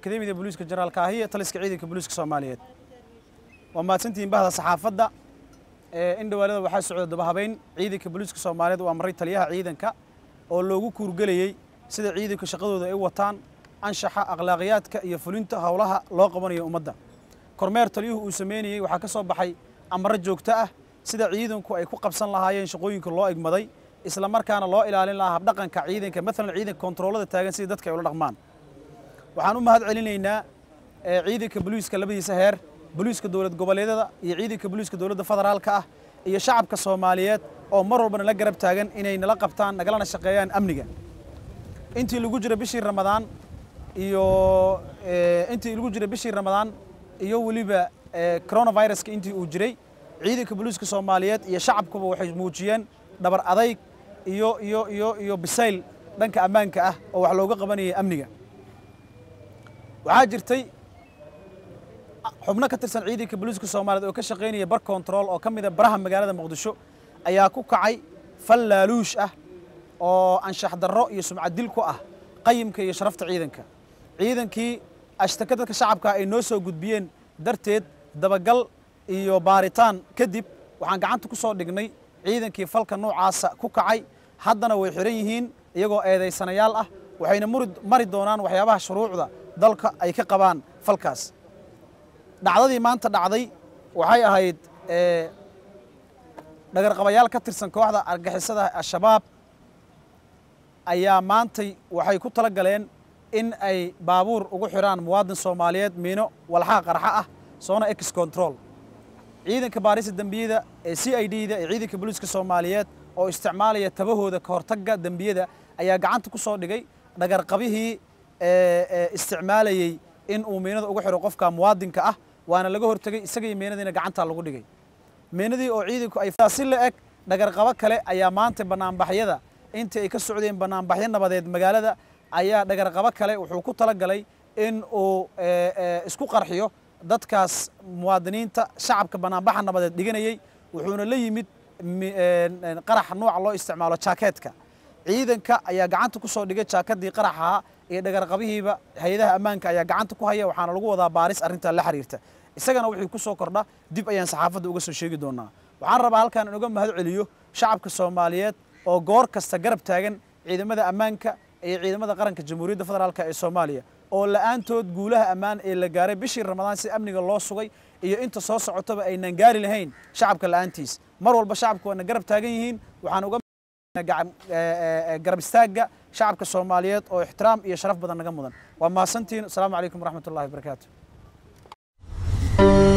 أكاديمية بوليسك جنرال كاهية تلسك عيدك بوليسك الصوماليات وما تنتين بهذا الصحافة إن دوالده waxaa socda dabahabeyn ciidanka booliska Soomaaliyeed waa maray taliyaha ciidanka oo loogu kuurgalayay sida ciidanka shaqadooda ay wataan anshaxa akhlaaqiyadka iyo fulinta hawlaha loo qabanayo ummadda kormeer taliyuhu uu sameeyay waxa ka soo baxay amar joogto ah sida ciidanku ay ku qabsan lahaayeen shaqooyinka loo igmaday isla markaana loo ilaalin lahaa dhaqanka ciidanka midna ciidanka kontroolada taagan sida dadka ay ula dhaqmaan waxaan u mahad celinaynaa ciidanka booliska labadiisa heer booliska dawlad goboleedyada iyo ciidanka booliska dawladda federaalka ah iyo shacabka Soomaaliyeed oo mar walba la garab taagan inay nala qabtaan nagalana shaqeeyaan amniga intii lagu jira bishii Ramadaan iyo waliba coronavirus intii uu jiray ciidanka booliska Soomaaliyeed iyo shacabkuba waxay muujiyeen dhabar adayg iyo bisayl dhanka ammaanka ah oo wax looga qabanayay amniga waxaa jirtay xubno ka tirsan ciidanka booliska Soomaaliyeed oo ka shaqeynaya bar control oo kamid ah baraha magaalada Muqdisho ayaa ku kacay fal laaluush ah oo anshax darro iyo sumcad dil ku ah qayimka iyo sharafta ciidankii ashtakada shacabka ay noo soo gudbiyeen darteed dabagal iyo baaritaan kadib waxaan gacanta ku soo dhignay ciidankii falka noocaas ku kacay haddana way xiran yihiin iyagoo eedeysanayaal ah waxayna mari doonaan waxyaabaha shuruucda dalka ay ka qabaan falkaas dhacdadii maanta dhacday waxay ahayd dhagar qabayaal ka tirsan kooxda argagixisada Al-Shabaab ayaa maantay waxay ku tala galeen in ay baabuur ugu xiraan muwaadin Soomaaliyeed miino walxa qarxa ah soona ex control ciidanka baarista dambiyada ee CID-da ee ciidanka booliska Soomaaliyeed oo isticmaalaya tabahooda ka hortagga dambiyada ayaa gacanta ku soo dhigay dhagar qabihii isticmaalayay in uu miinada ugu xiro qofka muwaadinka ah waana laga hortagay isaga miinadiina gacanta lagu dhigay miinadii oo ciidanku ay faasi la eg dhagar qaba kale ayaa maanta banaanbaxyada inta ay ka socdeen banaanbaxyo nabadeed magaalada ayaa dhagar qaba kale wuxuu ku tala galay in uu isku qarxiyo dadkaas muwaadiniinta shacabka banaanbaxa nabadeed dhiganayay wuxuuna la yimid qarax nooc loo isticmaalo jaakeetka ciidanka ayaa gacanta ku soo dhigay jaakadii qaraxa ee dhagar qabihiiba hay'adaha ammaanka ayaa gacanta ku haya waxaana lagu wadaa baaris arinta la xiriirta isagana wixii ku soo kordha dib ayaan saxaafadda uga soo sheegi doonaa waxaan rabaa halkaan in uga mahad celiyo shacabka Soomaaliyeed oo goor kasta garab taagan ciidamada ammaanka ee ciidamada qaranka Jamhuuriyadda Federaalka ee Soomaaliya oo la'aantood guulaha ammaan ee la gaaray bishii Ramadaan si amniga loo sugay iyo inta soo socotaba aynan gaari lahayn shacabka la'aantiis mar walba shacabku waa garab taagan yihiin waxaan uga garab istaaga shacabka Soomaaliyeed oo ixtiraam iyo sharaf badan naga mudan waa maasantiin assalaamu calaykum waraxmatullaahi wabarakaatuh